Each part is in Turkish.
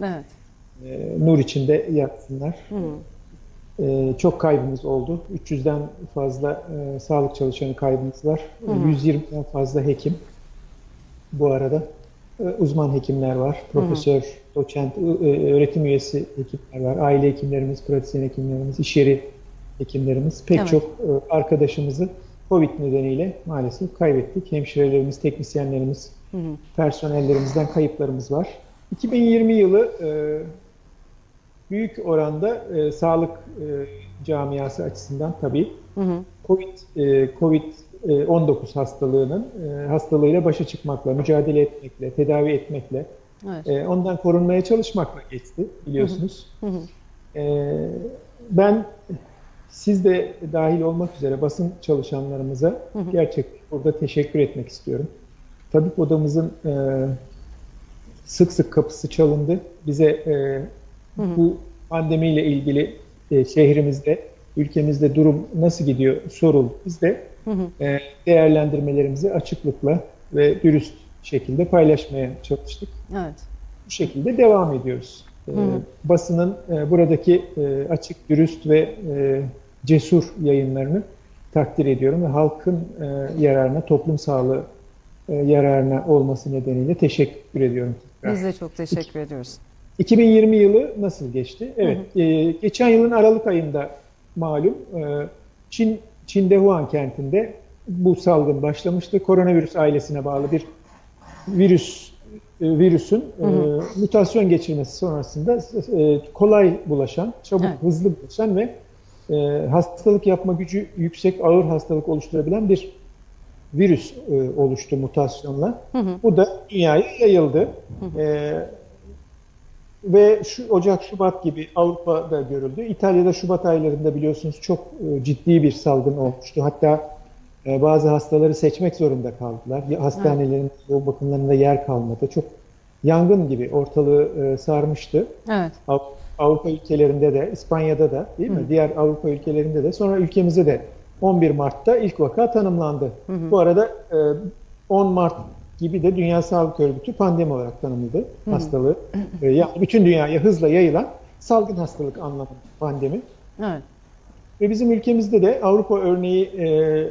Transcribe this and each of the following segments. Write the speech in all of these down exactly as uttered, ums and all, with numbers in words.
Evet. E, nur içinde yatsınlar. Hı hı. E, çok kaybımız oldu. üç yüzden fazla e, sağlık çalışanı kaybımız var. Hı E, hı. yüz yirmiden fazla hekim bu arada. E, uzman hekimler var. Hı hı. Profesör, doçent, e, öğretim üyesi hekimler var. Aile hekimlerimiz, pratisyen hekimlerimiz, iş yeri hekimlerimiz. Pek Evet. çok e, arkadaşımızı Covid nedeniyle maalesef kaybettik. Hemşirelerimiz, teknisyenlerimiz, Hı hı. personellerimizden kayıplarımız var. iki bin yirmi yılı e, büyük oranda e, sağlık e, camiası açısından tabii Hı hı. Covid e, Covid on dokuz hastalığının e, hastalığıyla başa çıkmakla, mücadele etmekle, tedavi etmekle, Evet. e, ondan korunmaya çalışmakla geçti Hı hı. biliyorsunuz. Hı hı. E, ben siz de dahil olmak üzere basın çalışanlarımıza Hı hı. gerçekten burada teşekkür etmek istiyorum. Tabip odamızın e, sık sık kapısı çalındı. Bize e, Hı hı. bu pandemiyle ilgili e, şehrimizde, ülkemizde durum nasıl gidiyor soruldu. Biz de Hı hı. e, değerlendirmelerimizi açıklıkla ve dürüst şekilde paylaşmaya çalıştık. Evet. Bu şekilde devam ediyoruz. E, Hı hı. basının e, buradaki e, açık, dürüst ve e, cesur yayınlarını takdir ediyorum ve halkın e, yararına, toplum sağlığı e, yararına olması nedeniyle teşekkür ediyorum tekrar. Biz de çok teşekkür ediyoruz. iki bin yirmi yılı nasıl geçti? Hı Evet, hı. e, geçen yılın Aralık ayında malum e, Çin Çin'de Wuhan kentinde bu salgın başlamıştı. Koronavirüs ailesine bağlı bir virüs e, virüsün e, Hı hı. mutasyon geçirmesi sonrasında e, kolay bulaşan, çabuk, Evet. hızlı bulaşan ve e, hastalık yapma gücü yüksek, ağır hastalık oluşturabilen bir virüs e, oluştu mutasyonla. Hı hı. Bu da dünyaya yayıldı. Hı hı. E, Ve şu Ocak, Şubat gibi Avrupa'da görüldü. İtalya'da Şubat aylarında biliyorsunuz çok e, ciddi bir salgın olmuştu. Hatta e, bazı hastaları seçmek zorunda kaldılar. Ya- Evet. Hastanelerin yoğun bakımlarında yer kalmadı. Çok yangın gibi ortalığı e, sarmıştı. Evet. Av- Avrupa ülkelerinde de, İspanya'da da, değil Hı mi? hı. Diğer Avrupa ülkelerinde de. Sonra ülkemizde de on bir Mart'ta ilk vaka tanımlandı. Hı hı. Bu arada e, on Mart gibi de Dünya Sağlık Örgütü pandemi olarak tanımladı Hı hı. hastalığı. E, yani bütün dünyaya hızla yayılan salgın hastalık anlamında pandemi. Evet. Ve bizim ülkemizde de Avrupa örneği e,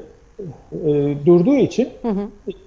e, durduğu için Hı hı.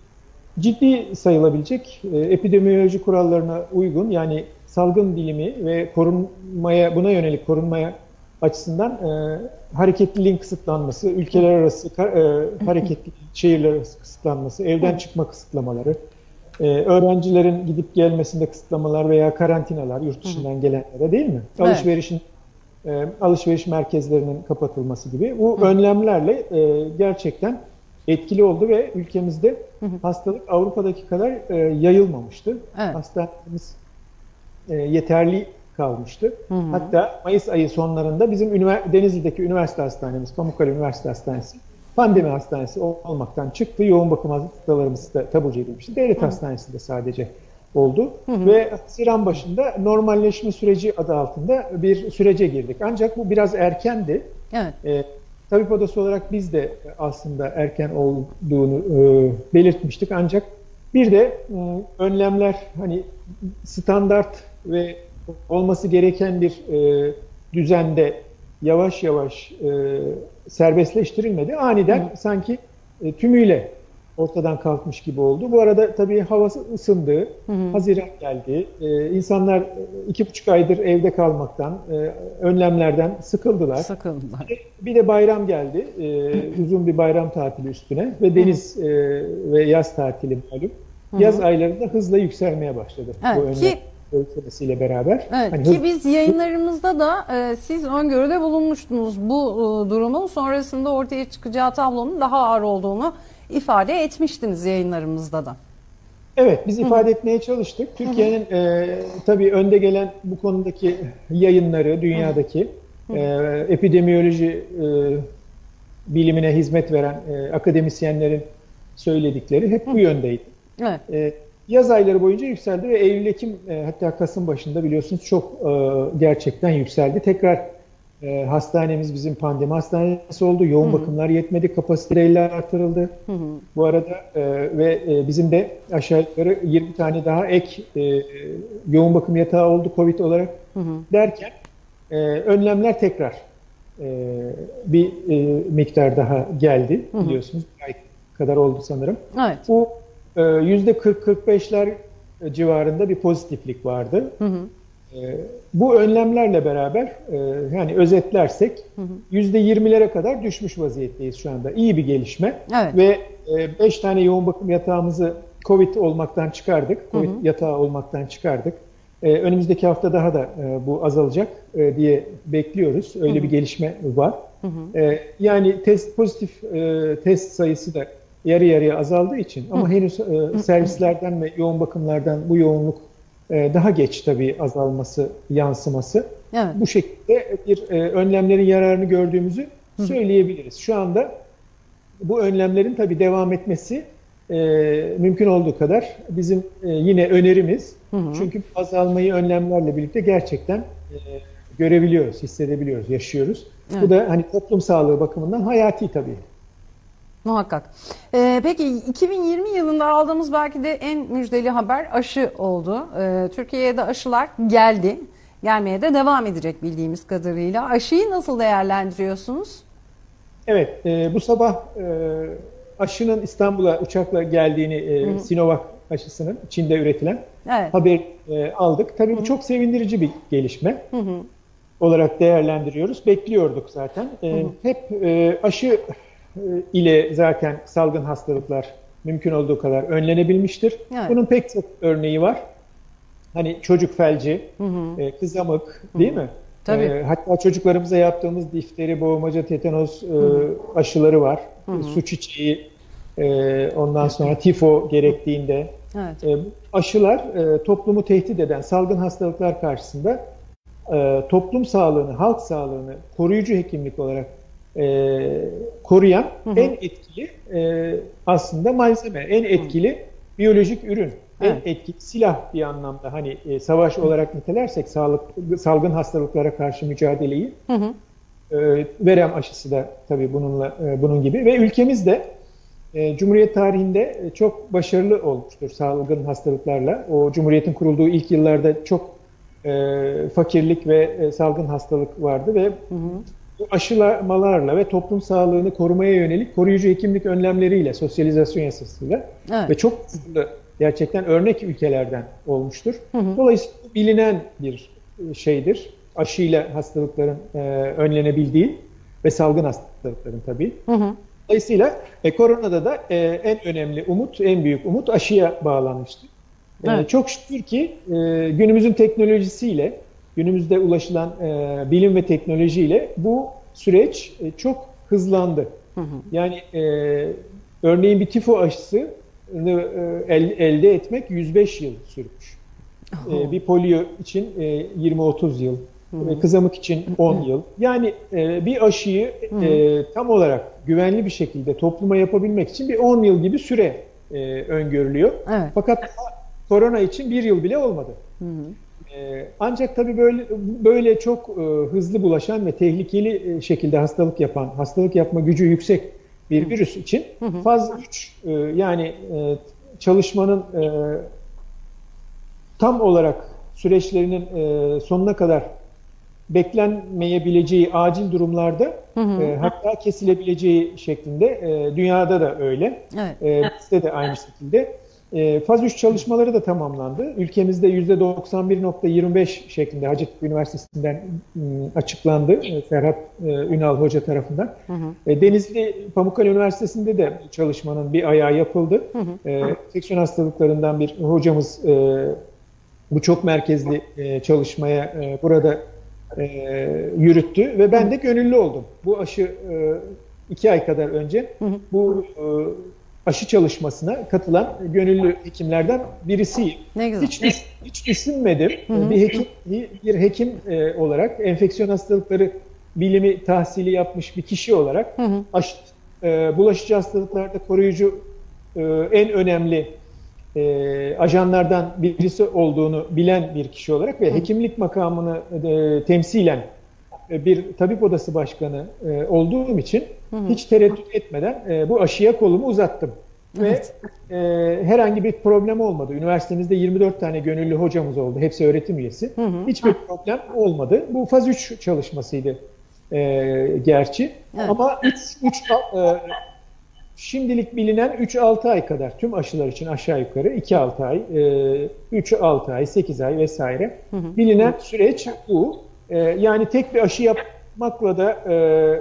ciddi sayılabilecek e, epidemioloji kurallarına uygun, yani salgın bilimi ve korunmaya, buna yönelik korunmaya açısından e, hareketliliğin kısıtlanması, ülkeler arası e, hareketlilik, şehirler arası kısıtlanması, Hı evden hı. çıkma kısıtlamaları, e, öğrencilerin gidip gelmesinde kısıtlamalar veya karantinalar yurt Hı hı. dışından gelenlere, değil mi? Evet. Alışverişin e, alışveriş merkezlerinin kapatılması gibi bu Hı hı. önlemlerle e, gerçekten etkili oldu ve ülkemizde Hı hı. hastalık Avrupa'daki kadar e, yayılmamıştı. Evet. Hastanelerimiz e, yeterli kalmıştı. Hı hı. Hatta Mayıs ayı sonlarında bizim ünivers- Denizli'deki üniversite hastanemiz, Pamukkale Üniversite Hastanesi, pandemi hastanesi olmaktan çıktı. Yoğun bakım hastalarımız da taburcu edilmişti. Devlet Hı hı. hastanesi de sadece oldu. Hı hı. Ve Haziran başında normalleşme süreci adı altında bir sürece girdik. Ancak bu biraz erkendi. Evet. E, Tabip Odası olarak biz de aslında erken olduğunu e, belirtmiştik. Ancak bir de e, önlemler hani standart ve olması gereken bir e, düzende yavaş yavaş e, serbestleştirilmedi. Hı hı. Aniden sanki e, tümüyle ortadan kalkmış gibi oldu. Bu arada tabii havası ısındı, Hı hı. Haziran geldi. E, insanlar e, iki buçuk aydır evde kalmaktan, e, önlemlerden sıkıldılar. Sıkıldılar. Bir de bayram geldi. Ee, uzun bir bayram tatili üstüne ve Hı hı. deniz e, ve yaz tatili malum. Hı Yaz hı. aylarında hızla yükselmeye başladı bu Evet önlem ki ölçülmesiyle beraber. evet Hani hız, ki biz yayınlarımızda da e, siz öngörüde bulunmuştunuz bu e, durumun sonrasında ortaya çıkacağı tablonun daha ağır olduğunu ifade etmiştiniz yayınlarımızda da. evet, biz Hı hı. ifade etmeye çalıştık. Hı hı. Türkiye'nin e, tabii önde gelen bu konudaki yayınları, Hı hı. dünyadaki Hı e, hı. epidemiyoloji e, bilimine hizmet veren e, akademisyenlerin söyledikleri hep Hı bu hı. yöndeydi. Evet. E, Yaz ayları boyunca yükseldi ve Eylül-Ekim e, hatta Kasım başında biliyorsunuz çok e, gerçekten yükseldi. Tekrar e, hastanemiz bizim pandemi hastanesi oldu. Yoğun Hı hı. bakımlar yetmedi. Kapasiteyle artırıldı. Hı hı. Bu arada e, ve e, bizim de aşağı yukarı yirmi tane daha ek e, yoğun bakım yatağı oldu Covid olarak Hı hı. derken e, önlemler tekrar e, bir e, miktar daha geldi Hı hı. biliyorsunuz. Bir ay kadar oldu sanırım. Evet. Bu e, yüzde kırk kırk beşler civarında bir pozitiflik vardı. Hı hı. E, bu önlemlerle beraber e, yani özetlersek Hı hı. yüzde yirmilere kadar düşmüş vaziyetteyiz şu anda. İyi bir gelişme. Evet. Ve beş tane yoğun bakım yatağımızı Covid olmaktan çıkardık. Covid Hı hı. yatağı olmaktan çıkardık. E, önümüzdeki hafta daha da e, bu azalacak e, diye bekliyoruz. Öyle Hı hı. bir gelişme var. Hı hı. E, yani test pozitif e, test sayısı da yarı yarıya azaldığı için ama Hı. henüz e, servislerden ve yoğun bakımlardan bu yoğunluk e, daha geç tabii azalması, yansıması. Evet. Bu şekilde bir e, önlemlerin yararını gördüğümüzü söyleyebiliriz. Şu anda bu önlemlerin tabii devam etmesi e, mümkün olduğu kadar bizim e, yine önerimiz. Hı hı. Çünkü azalmayı önlemlerle birlikte gerçekten e, görebiliyoruz, hissedebiliyoruz, yaşıyoruz. Evet. Bu da hani toplum sağlığı bakımından hayati tabii. Muhakkak. Ee, peki iki bin yirmi yılında aldığımız belki de en müjdeli haber aşı oldu. Ee, Türkiye'ye de aşılar geldi. Gelmeye de devam edecek bildiğimiz kadarıyla. Aşıyı nasıl değerlendiriyorsunuz? Evet, e, bu sabah e, aşının İstanbul'a uçakla geldiğini, e, Hı hı. Sinovac aşısının Çin'de üretilen Evet. haber e, aldık. Tabii Hı bu hı. çok sevindirici bir gelişme Hı hı. olarak değerlendiriyoruz. Bekliyorduk zaten. E, Hı hı. hep e, aşı e, ile zaten salgın hastalıklar mümkün olduğu kadar önlenebilmiştir. Evet. Bunun pek çok örneği var. Hani çocuk felci, Hı hı. e, kızamık, değil mi? Tabii. E, hatta çocuklarımıza yaptığımız difteri, boğmaca, tetanoz e, hı. aşıları var. Hı hı. E, su çiçeği, e, ondan sonra tifo gerektiğinde. Evet. E, aşılar e, toplumu tehdit eden salgın hastalıklar karşısında e, toplum sağlığını, halk sağlığını koruyucu hekimlik olarak e, koruyan Hı hı. en etkili e, aslında malzeme, en etkili biyolojik ürün, Evet. en etkili silah bir anlamda. Hani e, savaş olarak nitelersek sağlık, salgın hastalıklara karşı mücadeleyi Hı hı. e, verem aşısı da tabii bununla e, bunun gibi ve ülkemiz de e, Cumhuriyet tarihinde e, çok başarılı olmuştur salgın hastalıklarla. O Cumhuriyet'in kurulduğu ilk yıllarda çok e, fakirlik ve e, salgın hastalık vardı ve Hı hı. bu aşılamalarla ve toplum sağlığını korumaya yönelik koruyucu hekimlik önlemleriyle, sosyalizasyon yasasıyla Evet. ve çok hızlı gerçekten örnek ülkelerden olmuştur. Hı hı. Dolayısıyla bu bilinen bir şeydir. Aşıyla hastalıkların e, önlenebildiği ve salgın hastalıkların tabii. Hı hı. Dolayısıyla e, koronada da e, en önemli umut, en büyük umut aşıya bağlanmıştır. E, Evet. çok şükür ki e, günümüzün teknolojisiyle, günümüzde ulaşılan e, bilim ve teknolojiyle bu süreç e, çok hızlandı. Hı hı. Yani e, örneğin bir tifo aşısı e, el, elde etmek yüz beş yıl sürmüş. E, bir polio için e, yirmi otuz yıl, e, kızamık için on yıl. Yani e, bir aşıyı e, tam olarak güvenli bir şekilde topluma yapabilmek için bir on yıl gibi süre e, öngörülüyor. Evet. Fakat korona için bir yıl bile olmadı. Hı hı. E, ancak tabii böyle böyle çok e, hızlı bulaşan ve tehlikeli e, şekilde hastalık yapan, hastalık yapma gücü yüksek bir virüs için Hı hı. faz üç e, yani e, çalışmanın e, tam olarak süreçlerinin e, sonuna kadar beklenmeyebileceği acil durumlarda Hı hı. e, hatta kesilebileceği şeklinde e, dünyada da öyle. Evet. E, bizde de aynı şekilde. E, faz üç çalışmaları da tamamlandı. Ülkemizde yüzde doksan bir nokta yirmi beş şeklinde Hacettepe Üniversitesi'nden m, açıklandı. E, Ferhat e, Ünal Hoca tarafından. Hı hı. E, Denizli Pamukkale Üniversitesi'nde de çalışmanın bir ayağı yapıldı. Hı hı. E, enfeksiyon hastalıklarından bir hocamız e, bu çok merkezli e, çalışmaya e, burada e, yürüttü ve ben de gönüllü oldum. Bu aşı e, iki ay kadar önce Hı hı. bu e, aşı çalışmasına katılan gönüllü hekimlerden birisiyim. Ne güzel. Hiç, düş- hiç düşünmedim. Hı hı. Bir hekim bir hekim e, olarak enfeksiyon hastalıkları bilimi tahsili yapmış bir kişi olarak Hı hı. aşı, e, bulaşıcı hastalıklarda koruyucu e, en önemli e, ajanlardan birisi olduğunu bilen bir kişi olarak ve hekimlik makamını e, temsilen bir tabip odası başkanı e, olduğum için Hı hı. hiç tereddüt etmeden e, bu aşıya kolumu uzattım. Evet. Ve e, herhangi bir problem olmadı. Üniversitemizde yirmi dört tane gönüllü hocamız oldu. Hepsi öğretim üyesi. Hı hı. Hiçbir problem olmadı. Bu faz üç çalışmasıydı e, gerçi. Evet. Ama üç, üç, e, şimdilik bilinen üç altı ay kadar tüm aşılar için aşağı yukarı iki altı ay, üç altı ay, sekiz ay vesaire Hı hı. bilinen süreç bu. E, yani tek bir aşı yapmakla da e,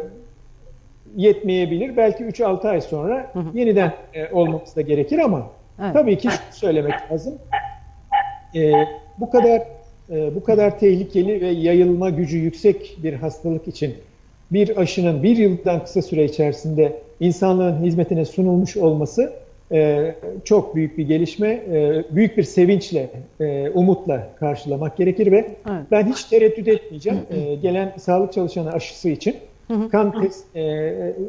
yetmeyebilir. Belki üç altı ay sonra hı hı. yeniden e, olmamız da gerekir ama Evet. tabii ki şunu söylemek lazım. E, bu kadar e, bu kadar tehlikeli ve yayılma gücü yüksek bir hastalık için bir aşının bir yıldan kısa süre içerisinde insanlığın hizmetine sunulmuş olması e, çok büyük bir gelişme, e, büyük bir sevinçle, e, umutla karşılamak gerekir ve Evet. ben hiç tereddüt etmeyeceğim. E, gelen sağlık çalışanı aşısı için kan test, e,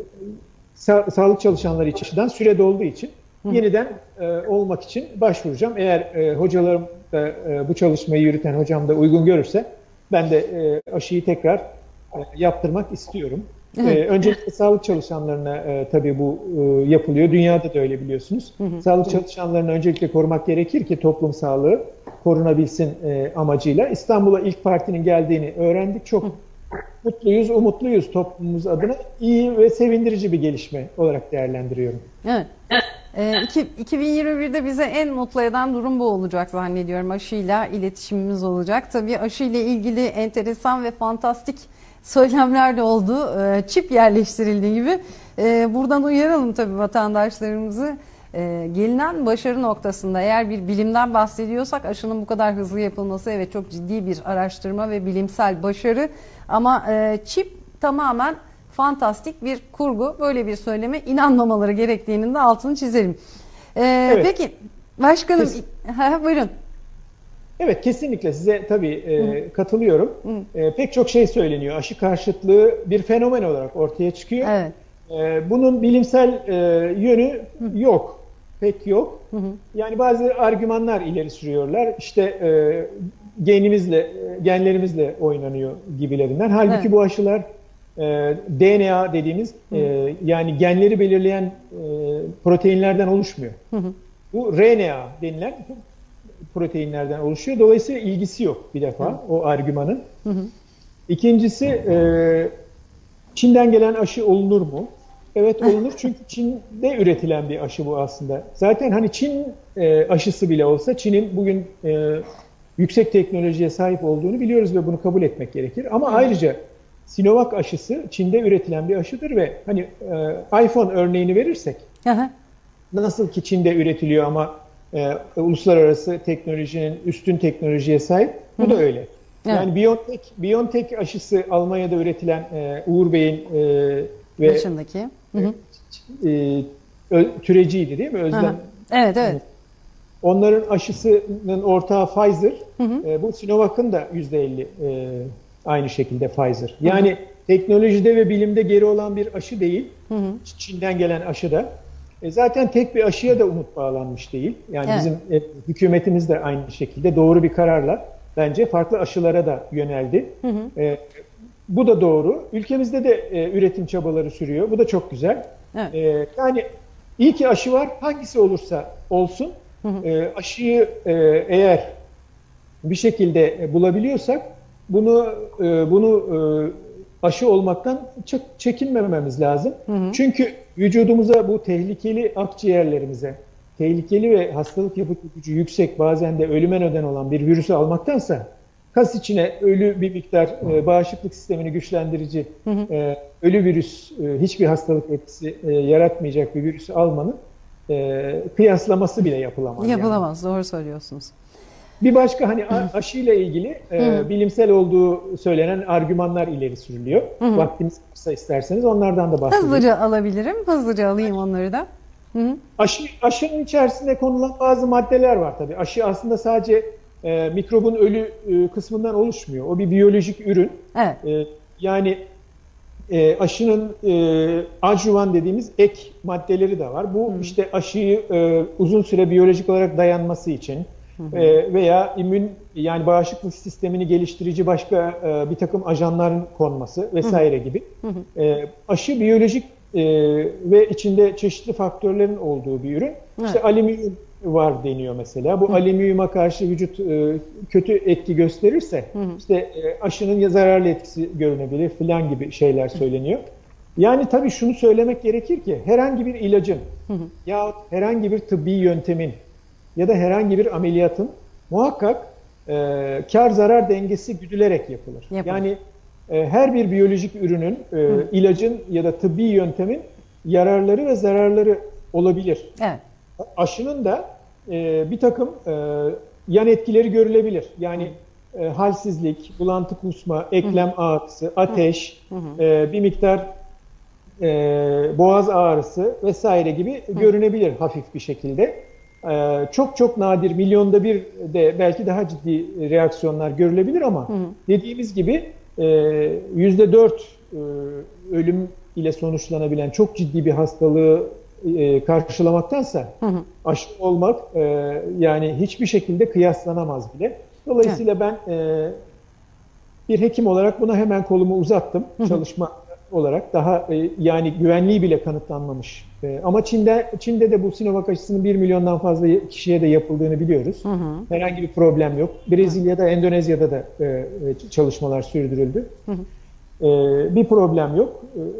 sa sağlık çalışanları için aşıdan süre dolduğu için yeniden e, olmak için başvuracağım. Eğer e, hocalarım da e, bu çalışmayı yürüten hocam da uygun görürse ben de e, aşıyı tekrar e, yaptırmak istiyorum. Evet. E, öncelikle sağlık çalışanlarına e, tabii bu e, yapılıyor. Dünyada da öyle biliyorsunuz. Hı hı. Sağlık çalışanlarını öncelikle korumak gerekir ki toplum sağlığı korunabilsin e, amacıyla. İstanbul'a ilk partinin geldiğini öğrendik. Çok hı. mutluyuz, umutluyuz toplumumuz adına. İyi ve sevindirici bir gelişme olarak değerlendiriyorum. Evet. Ee, iki bin yirmi birde bize en mutlu eden durum bu olacak zannediyorum. Aşıyla iletişimimiz olacak. Tabii aşıyla ilgili enteresan ve fantastik söylemler de oldu. Ee, çip yerleştirildiği gibi. Ee, buradan uyaralım tabii vatandaşlarımızı. Ee, gelinen başarı noktasında eğer bir bilimden bahsediyorsak aşının bu kadar hızlı yapılması evet çok ciddi bir araştırma ve bilimsel başarı. Ama e, çip tamamen fantastik bir kurgu. Böyle bir söyleme inanmamaları gerektiğinin de altını çizelim. Ee, evet. Peki başkanım ha, buyurun. Evet kesinlikle size tabii e, katılıyorum. E, pek çok şey söyleniyor. Aşı karşıtlığı bir fenomen olarak ortaya çıkıyor. Evet. E, bunun bilimsel e, yönü Hı. yok. Pek yok. Hı hı. Yani bazı argümanlar ileri sürüyorlar. İşte e, genimizle, genlerimizle oynanıyor gibilerinden. Halbuki evet. bu aşılar e, D N A dediğimiz e, yani genleri belirleyen e, proteinlerden oluşmuyor. Hı hı. Bu R N A denilen proteinlerden oluşuyor. Dolayısıyla ilgisi yok bir defa hı. o argümanın. Hı hı. İkincisi e, Çin'den gelen aşı olunur mu? Evet olunur çünkü Çin'de üretilen bir aşı bu aslında. Zaten hani Çin e, aşısı bile olsa Çin'in bugün e, yüksek teknolojiye sahip olduğunu biliyoruz ve bunu kabul etmek gerekir. Ama hmm. ayrıca Sinovac aşısı Çin'de üretilen bir aşıdır ve hani e, iPhone örneğini verirsek Aha. nasıl ki Çin'de üretiliyor ama e, uluslararası teknolojinin üstün teknolojiye sahip bu Hı-hı. da öyle. Evet. Yani BioNTech, BioNTech aşısı Almanya'da üretilen e, Uğur Bey'in e, ve başındaki e, e, türeciydi değil mi Özlem? Aha. Evet evet. Onların aşısının ortağı Pfizer. Hı hı. E, bu Sinovac'ın da yüzde elli e, aynı şekilde Pfizer. Yani hı hı. teknolojide ve bilimde geri olan bir aşı değil. Hı hı. Çin'den gelen aşı da. E, zaten tek bir aşıya da umut bağlanmış değil. Yani evet. bizim e, hükümetimiz de aynı şekilde doğru bir kararla bence farklı aşılara da yöneldi. Hı hı. E, bu da doğru. Ülkemizde de e, üretim çabaları sürüyor. Bu da çok güzel. Evet. E, yani iyi ki aşı var. Hangisi olursa olsun. Hı hı. E, aşıyı e, eğer bir şekilde e, bulabiliyorsak bunu e, bunu e, aşı olmaktan çok çekinmememiz lazım. Hı hı. Çünkü vücudumuza bu tehlikeli akciğerlerimize tehlikeli ve hastalık yapıcı gücü yüksek bazen de ölüme neden olan bir virüsü almaktansa kas içine ölü bir miktar e, bağışıklık sistemini güçlendirici hı hı. E, ölü virüs e, hiçbir hastalık etkisi e, yaratmayacak bir virüsü almanın e, kıyaslaması bile yapılamaz. Yapılamaz yani. Doğru söylüyorsunuz. Bir başka hani aşıyla ilgili e, bilimsel olduğu söylenen argümanlar ileri sürülüyor. Hı hı. Vaktimiz varsa isterseniz onlardan da bahsedeyim. Hızlıca alabilirim. Hızlıca alayım onları da. Hı hı. Aşı, aşının içerisinde konulan bazı maddeler var tabii. Aşı aslında sadece e, mikrobun ölü e, kısmından oluşmuyor. O bir biyolojik ürün. Evet. E, yani e, aşının e, adjuvan dediğimiz ek maddeleri de var. Bu hı. işte aşıyı e, uzun süre biyolojik olarak dayanması için, hı. E, veya immün yani bağışıklık sistemini geliştirici başka e, bir takım ajanların konması vesaire hı hı. gibi. Hı hı. E, aşı biyolojik e, ve içinde çeşitli faktörlerin olduğu bir ürün. Evet. İşte alüminyum var deniyor mesela. Bu hı. alüminyuma karşı vücut e, kötü etki gösterirse hı hı. işte e, aşının zararlı etkisi görünebilir filan gibi şeyler söyleniyor. Yani tabii şunu söylemek gerekir ki herhangi bir ilacın hı hı. ya herhangi bir tıbbi yöntemin ya da herhangi bir ameliyatın muhakkak e, kar-zarar dengesi güdülerek yapılır. Yapalım. Yani e, her bir biyolojik ürünün, e, ilacın ya da tıbbi yöntemin yararları ve zararları olabilir. Evet. Aşının da e, bir takım e, yan etkileri görülebilir. Yani e, halsizlik, bulantı kusma, eklem hı. ağrısı, ateş, hı hı. E, bir miktar e, boğaz ağrısı vesaire gibi hı. görünebilir hafif bir şekilde. E, çok çok nadir, milyonda bir de belki daha ciddi reaksiyonlar görülebilir ama hı hı. dediğimiz gibi yüzde dört e, ölüm ile sonuçlanabilen çok ciddi bir hastalığı e, karşılamaktansa hı hı. aşı olmak e, yani hiçbir şekilde kıyaslanamaz bile. Dolayısıyla evet. ben e, bir hekim olarak buna hemen kolumu uzattım. Hı hı. Çalışma olarak daha e, yani güvenliği bile kanıtlanmamış. E, ama Çin'de Çin'de de bu Sinovac aşısının bir milyondan fazla kişiye de yapıldığını biliyoruz. Hı hı. Herhangi bir problem yok. Brezilya'da, hı. Endonezya'da da e, çalışmalar sürdürüldü. Hı hı. E, bir problem yok.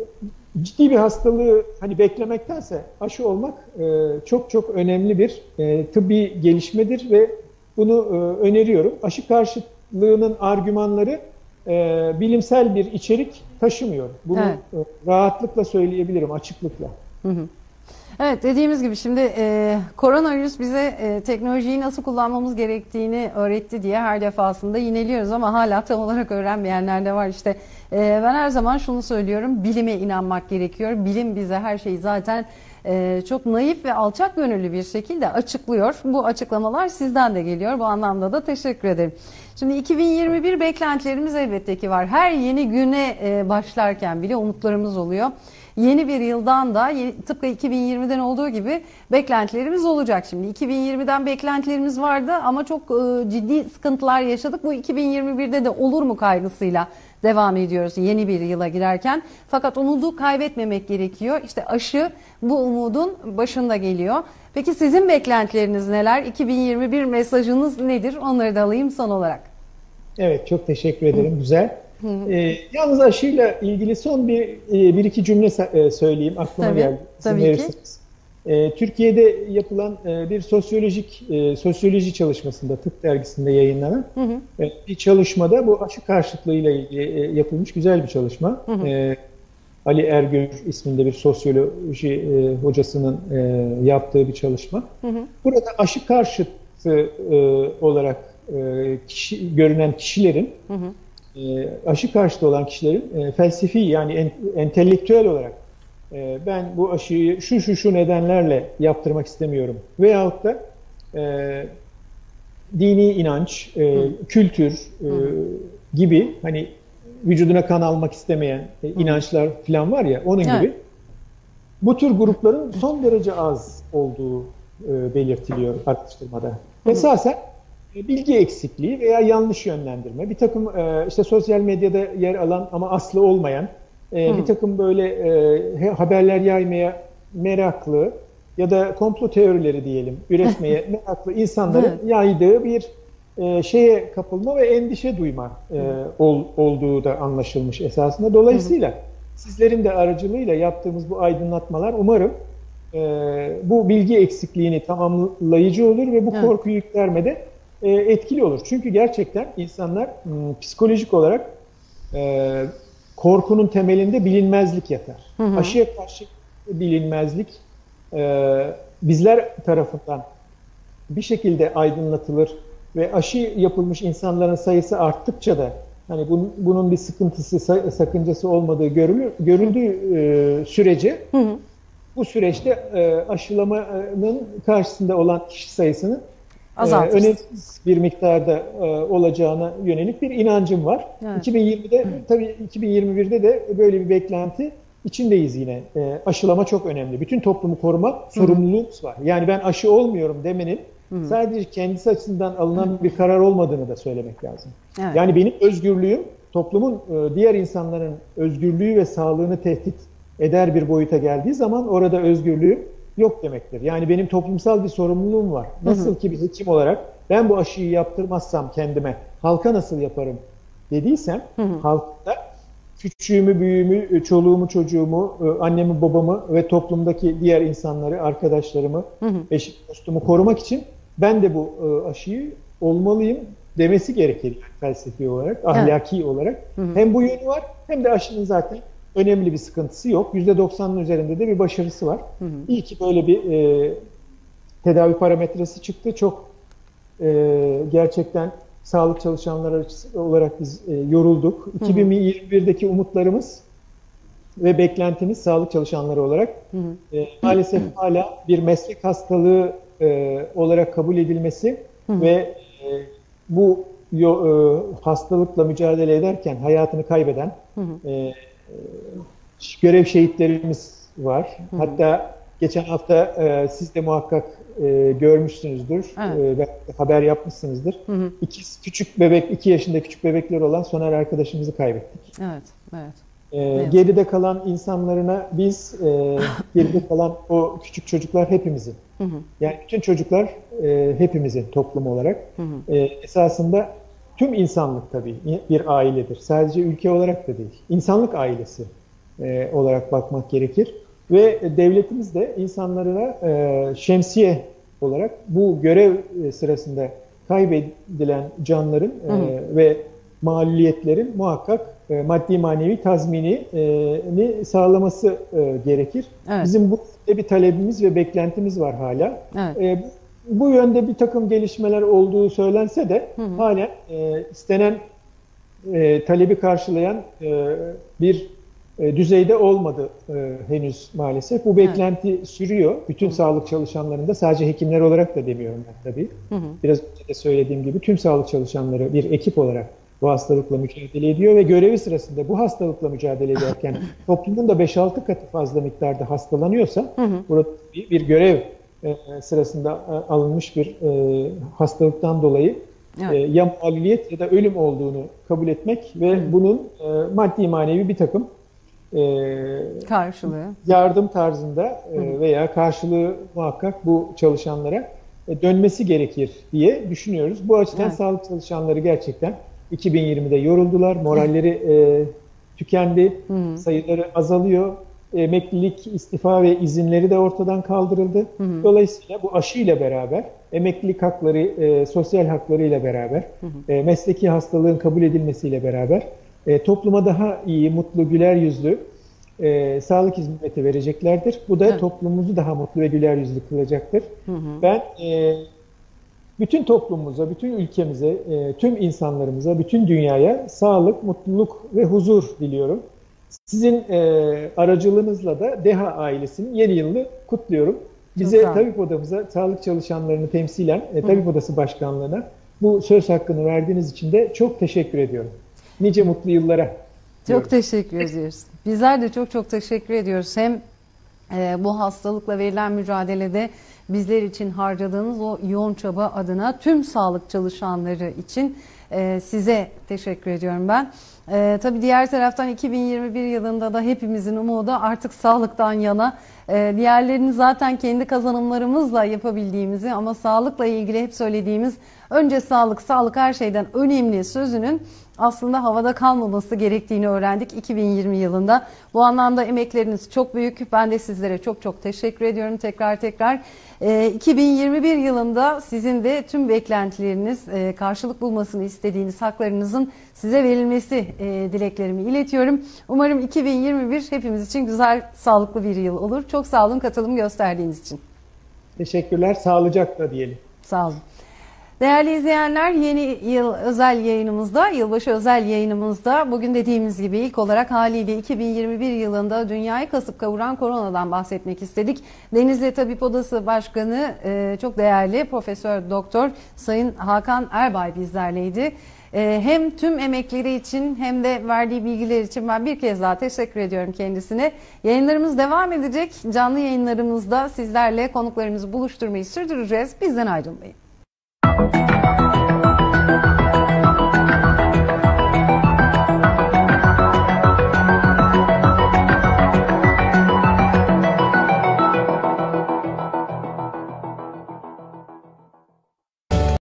E, ciddi bir hastalığı hani beklemektense aşı olmak e, çok çok önemli bir e, tıbbi gelişmedir ve bunu e, öneriyorum. Aşı karşıtlığının argümanları e, bilimsel bir içerik taşımıyor. Bunu evet. e, rahatlıkla söyleyebilirim, açıklıkla. Hı hı. Evet, dediğimiz gibi şimdi e, koronavirüs bize e, teknolojiyi nasıl kullanmamız gerektiğini öğretti diye her defasında yineliyoruz ama hala tam olarak öğrenmeyenler de var. İşte e, ben her zaman şunu söylüyorum, bilime inanmak gerekiyor. Bilim bize her şeyi zaten e, çok naif ve alçak gönüllü bir şekilde açıklıyor. Bu açıklamalar sizden de geliyor. Bu anlamda da teşekkür ederim. Şimdi iki bin yirmi bir beklentilerimiz elbette ki var. Her yeni güne e, başlarken bile umutlarımız oluyor. Yeni bir yıldan da yeni, tıpkı iki bin yirmiden olduğu gibi beklentilerimiz olacak şimdi. iki bin yirmiden beklentilerimiz vardı ama çok e, ciddi sıkıntılar yaşadık. Bu iki bin yirmi birde de olur mu kaygısıyla devam ediyoruz yeni bir yıla girerken. Fakat umudu kaybetmemek gerekiyor. İşte aşı bu umudun başında geliyor. Peki sizin beklentileriniz neler? iki bin yirmi bir mesajınız nedir? Onları da alayım son olarak. Evet, çok teşekkür ederim. Hı. Güzel. Hı hı. E, yalnız aşıyla ilgili son bir bir iki cümle söyleyeyim. Aklıma tabii, geldi. Tabii ki. E, Türkiye'de yapılan e, bir sosyolojik e, sosyoloji çalışmasında, Tıp Dergisi'nde yayınlanan hı hı. E, bir çalışmada bu aşı karşıtlığıyla ilgili e, yapılmış güzel bir çalışma. Hı hı. E, Ali Ergür isminde bir sosyoloji e, hocasının e, yaptığı bir çalışma. Hı hı. Burada aşı karşıtı e, olarak e, kişi, görünen kişilerin hı hı. E, aşı karşıtı olan kişilerin e, felsefi yani en, entelektüel olarak e, ben bu aşıyı şu şu şu nedenlerle yaptırmak istemiyorum veyahut da e, dini inanç, e, kültür e, gibi hani vücuduna kan almak istemeyen e, inançlar falan var ya onun evet. gibi bu tür grupların son derece az olduğu e, belirtiliyor araştırmada. Hı. Esasen bilgi eksikliği veya yanlış yönlendirme, bir takım e, işte sosyal medyada yer alan ama aslı olmayan, e, bir takım böyle e, haberler yaymaya meraklı ya da komplo teorileri diyelim üretmeye meraklı insanların evet. yaydığı bir e, şeye kapılma ve endişe duyma e, ol, olduğu da anlaşılmış esasında. Dolayısıyla sizlerin de aracılığıyla yaptığımız bu aydınlatmalar umarım e, bu bilgi eksikliğini tamamlayıcı olur ve bu evet. korkuyu yüklermede etkili olur. Çünkü gerçekten insanlar psikolojik olarak e, korkunun temelinde bilinmezlik yatar. Hı hı. Aşıya karşı bilinmezlik e, bizler tarafından bir şekilde aydınlatılır ve aşı yapılmış insanların sayısı arttıkça da hani bunun, bunun bir sıkıntısı, sakıncası olmadığı görülür, görüldüğü e, sürece hı hı. bu süreçte e, aşılamanın karşısında olan kişi sayısının Ee, önemsiz bir miktarda e, olacağına yönelik bir inancım var. Evet. iki bin yirmide tabii iki bin yirmi birde de böyle bir beklenti içindeyiz yine. E, aşılama çok önemli. Bütün toplumu koruma sorumluluğumuz var. Yani ben aşı olmuyorum demenin hı hı. sadece kendisi açısından alınan hı. bir karar olmadığını da söylemek lazım. Evet. Yani benim özgürlüğüm toplumun diğer insanların özgürlüğü ve sağlığını tehdit eder bir boyuta geldiği zaman orada özgürlüğüm yok demektir. Yani benim toplumsal bir sorumluluğum var. Nasıl hı hı. ki bir hekim olarak ben bu aşıyı yaptırmazsam kendime halka nasıl yaparım dediysem hı hı. halkta küçüğümü, büyüğümü, çoluğumu, çocuğumu, annemi, babamı ve toplumdaki diğer insanları, arkadaşlarımı, hı hı. eşim, dostumu korumak için ben de bu aşıyı olmalıyım demesi gerekir yani felsefi olarak, ahlaki evet. olarak. Hı hı. Hem bu yönü var hem de aşının zaten önemli bir sıkıntısı yok. yüzde doksanın üzerinde de bir başarısı var. Hı hı. İyi ki böyle bir e, tedavi parametresi çıktı. Çok e, gerçekten sağlık çalışanları olarak biz e, yorulduk. Hı hı. iki bin yirmi birdeki umutlarımız ve beklentimiz sağlık çalışanları olarak hı hı. E, maalesef hı hı. hala bir meslek hastalığı e, olarak kabul edilmesi hı hı. ve e, bu yo, e, hastalıkla mücadele ederken hayatını kaybeden hı hı. E, görev şehitlerimiz var. Hı hı. Hatta geçen hafta e, siz de muhakkak e, görmüşsünüzdür. Evet. E, haber yapmışsınızdır. Hı hı. İki küçük bebek, iki yaşında küçük bebekler olan Soner arkadaşımızı kaybettik. Evet, evet. E, evet. Geride kalan insanlarına biz, e, geride kalan o küçük çocuklar hepimizin. Hı hı. Yani bütün çocuklar e, hepimizin toplum olarak. Hı hı. E, esasında tüm insanlık tabii bir ailedir. Sadece ülke olarak da değil. İnsanlık ailesi e, olarak bakmak gerekir. Ve devletimiz de insanlara e, şemsiye olarak bu görev sırasında kaybedilen canların e, ve mağluliyetlerin muhakkak e, maddi manevi tazminini sağlaması e, gerekir. Evet. Bizim bu bir talebimiz ve beklentimiz var hala. Evet. E, bu, bu yönde bir takım gelişmeler olduğu söylense de hı hı. hala e, istenen e, talebi karşılayan e, bir e, düzeyde olmadı e, henüz maalesef. Bu beklenti evet. sürüyor. Bütün hı. sağlık çalışanlarında, sadece hekimler olarak da demiyorum ben tabii. Hı hı. Biraz önce de söylediğim gibi tüm sağlık çalışanları bir ekip olarak bu hastalıkla mücadele ediyor ve görevi sırasında bu hastalıkla mücadele ederken toplumun da beş altı katı fazla miktarda hastalanıyorsa hı hı. burada bir, bir görev e, sırasında e, alınmış bir e, hastalıktan dolayı evet. e, ya mağluliyet ya da ölüm olduğunu kabul etmek ve hı. bunun e, maddi manevi bir takım e, karşılığı yardım tarzında e, veya karşılığı muhakkak bu çalışanlara e, dönmesi gerekir diye düşünüyoruz. Bu açıdan evet. sağlık çalışanları gerçekten iki bin yirmide yoruldular, moralleri e, tükendi, hı. sayıları azalıyor, emeklilik, istifa ve izinleri de ortadan kaldırıldı. Hı hı. Dolayısıyla bu aşıyla beraber, emeklilik hakları, e, sosyal haklarıyla beraber, hı hı. E, mesleki hastalığın kabul edilmesiyle beraber e, topluma daha iyi, mutlu, güler yüzlü e, sağlık hizmeti vereceklerdir. Bu da evet. toplumumuzu daha mutlu ve güler yüzlü kılacaktır. Hı hı. Ben e, bütün toplumumuza, bütün ülkemize, e, tüm insanlarımıza, bütün dünyaya sağlık, mutluluk ve huzur diliyorum. Sizin e, aracılığınızla da DEHA ailesinin yeni yılını kutluyorum. Bize Tabip Odamıza, sağlık çalışanlarını temsilen e, Tabip Odası Başkanlığı'na bu söz hakkını verdiğiniz için de çok teşekkür ediyorum. Nice mutlu yıllara. Çok diyorum. Teşekkür ediyoruz. Bizler de çok çok teşekkür ediyoruz. Hem e, bu hastalıkla verilen mücadelede bizler için harcadığınız o yoğun çaba adına tüm sağlık çalışanları için e, size teşekkür ediyorum ben. E, tabii diğer taraftan iki bin yirmi bir yılında da hepimizin umudu artık sağlıktan yana. E, diğerlerini zaten kendi kazanımlarımızla yapabildiğimizi ama sağlıkla ilgili hep söylediğimiz önce sağlık, sağlık her şeyden önemli sözünün aslında havada kalmaması gerektiğini öğrendik iki bin yirmi yılında. Bu anlamda emekleriniz çok büyük. Ben de sizlere çok çok teşekkür ediyorum tekrar tekrar. E, iki bin yirmi bir yılında sizin de tüm beklentileriniz, e, karşılık bulmasını istediğiniz haklarınızın size verilmesi e, dileklerimi iletiyorum. Umarım iki bin yirmi bir hepimiz için güzel, sağlıklı bir yıl olur. Çok sağ olun katılım gösterdiğiniz için. Teşekkürler. Sağlıcakla diyelim. Sağ olun. Değerli izleyenler, yeni yıl özel yayınımızda, yılbaşı özel yayınımızda bugün dediğimiz gibi ilk olarak haliyle iki bin yirmi bir yılında dünyayı kasıp kavuran koronadan bahsetmek istedik. Denizli Tabip Odası Başkanı çok değerli Profesör Doktor Sayın Hakan Erbay bizlerleydi. Hem tüm emekleri için hem de verdiği bilgiler için ben bir kez daha teşekkür ediyorum kendisine. Yayınlarımız devam edecek. Canlı yayınlarımızda sizlerle konuklarımızı buluşturmayı sürdüreceğiz. Bizden ayrılmayın.